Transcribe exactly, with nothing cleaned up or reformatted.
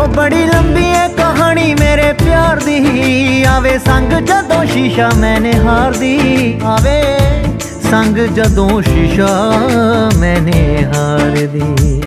बड़ी लंबी है कहानी मेरे प्यार दी, आवे संग जदों शीशा मैंने हार दी, आवे संग जदों शीशा मैंने हार दी।